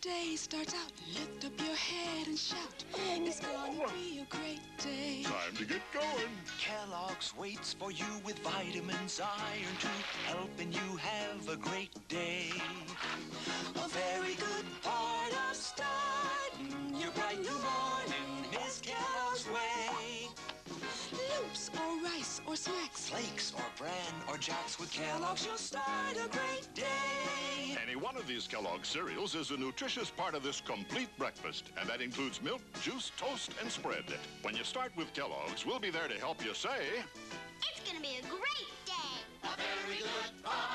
day starts out, lift up your head and shout. It's gonna be a great day. Time to get going. Kellogg's waits for you with vitamins, iron to helping you have a great day. A very good part of starting your bright new morning is Kellogg's way. Loops or rice or smacks, Flakes or bran or jacks, with Kellogg's you'll start a great day. Any one of these Kellogg cereals is a nutritious part of this complete breakfast, and that includes milk, juice, toast, and spread. When you start with Kellogg's, we'll be there to help you say... It's gonna be a great day. A very good part.